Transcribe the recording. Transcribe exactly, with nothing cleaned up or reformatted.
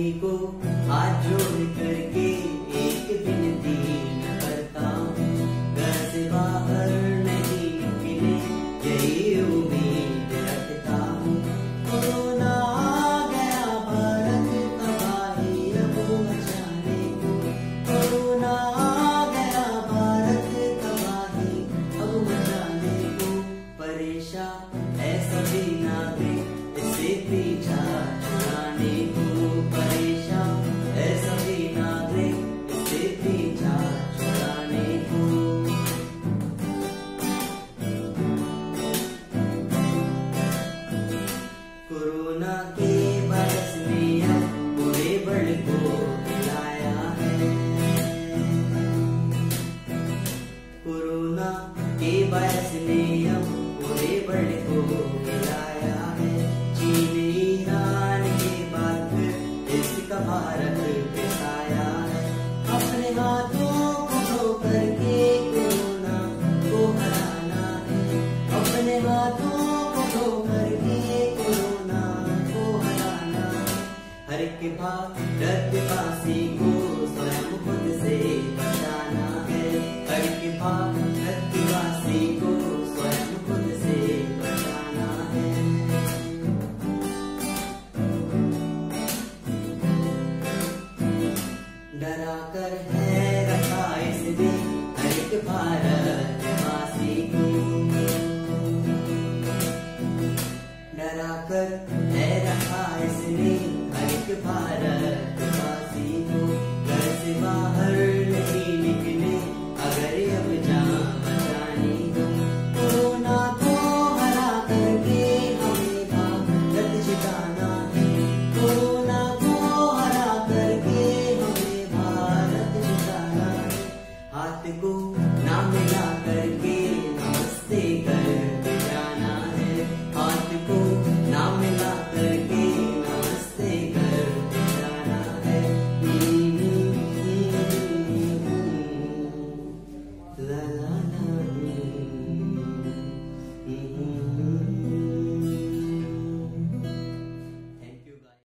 सभी को हाथ जोड़ करके एक विनती करता हूँ, घर से बाहर नहीं निकले यही उम्मीद रखता हूँ। कोरोना आ गया भारत तबाही अब मचाने को, कोरोना आ गया भारत तबाही अब मचाने को। परेशान है सभी नागरिक इससे पीछा छुड़ाने को, परेशान है सभी नागरिक इससे पीछा छुड़ाने को। कोरोना के वायरस ने अब पूरे वर्ल्ड को हिलाया है, कोरोना के वायरस ने अब पूरे वर्ल्ड को हिलाया है। चीन ईरान के बाद इसका भारत पे आया है। अपने हाथों को धो करके कोरोना को हराना है, अपने हाथों को धो करके कोरोना को हराना है। हर एक भारतवासी को स्वयं खुद से बचाना है, हर एक भारतवासी को स्वयं खुद से बचाना है। डरा कर है रखा इसने हर एक भारतवासी को, डरा कर है रखा इसने हर एक भारतवासी को। घर से बाहर